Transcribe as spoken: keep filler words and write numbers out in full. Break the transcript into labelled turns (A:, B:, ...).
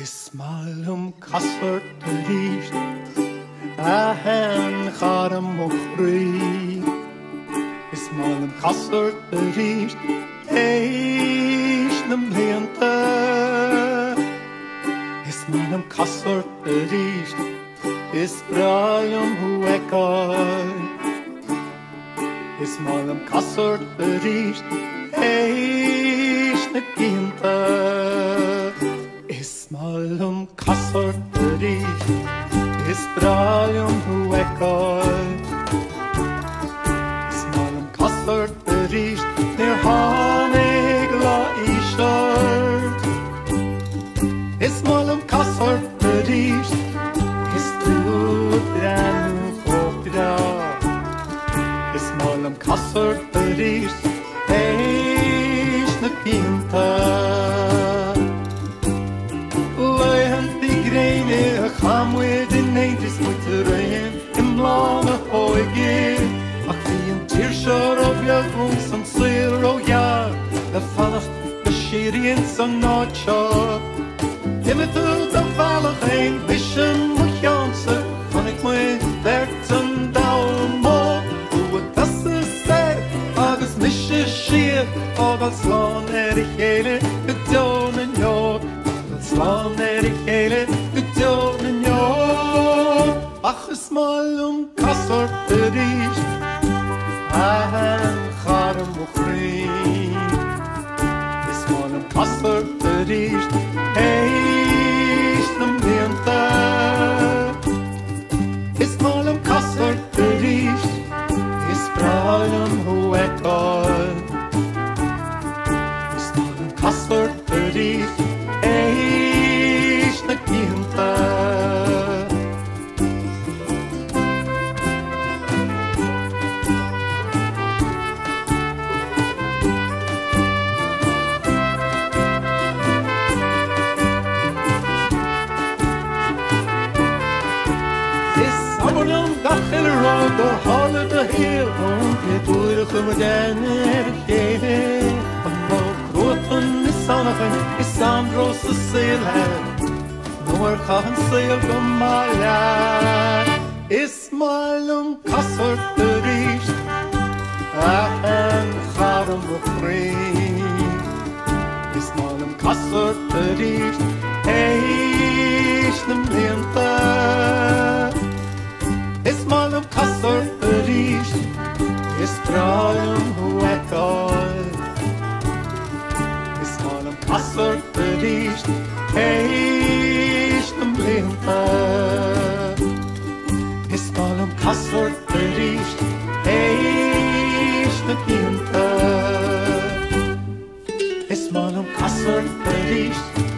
A: Is malum Casadh Ort Ari a hen charam ochri. Is malum Casadh Ort Ari eish na mblianta. Is malum Casadh Ort Ari is braiam hu ekar. Is malum Casadh Ort Ari eish na gliondar. Is malum Casadh Ort Ari is braiam hu ekar. Is malum Casadh Ort Ari near hánig Laidineach. Is malum Casadh Ort Ari is spleodrach fotheidil. Is malum Casadh Ort Ari eish na mblianta. Chum with in ages with the rain in long a hoige. Ach the tear shore of your rooms and zero yard. The father, the Syrian son not shop. Limited the valor ain't vision with yonser. When it went there and down more. Who would das is say? Agus mische sheer. Agus long nGaeilge. Good down and your. Agus long nGaeilge. Good down. Ach is malum Casadh Ort Ari a hen charam ochri. Is malum Casadh Ort Ari eish na mblianta. Is malum Casadh Ort Ari is braiam hu ekar. Is malum Casadh Ort Ari eish na mblianta. Amhrán gachel road the hall of the hill. On the door of the nGaeilge. On the groten is sásamh is Amhrán the sail. Nor can sail go malad. Is malum Casadh Ort Ari a hen charam ochri. Is malum Casadh Ort Ari eish na mblianta. Is malum Casadh Ort Ari is braiam hu ekar. Is malum Casadh Ort Ari eish na mblianta. Is malum Casadh Ort Ari eish na mblianta. Is malum Casadh Ort Ari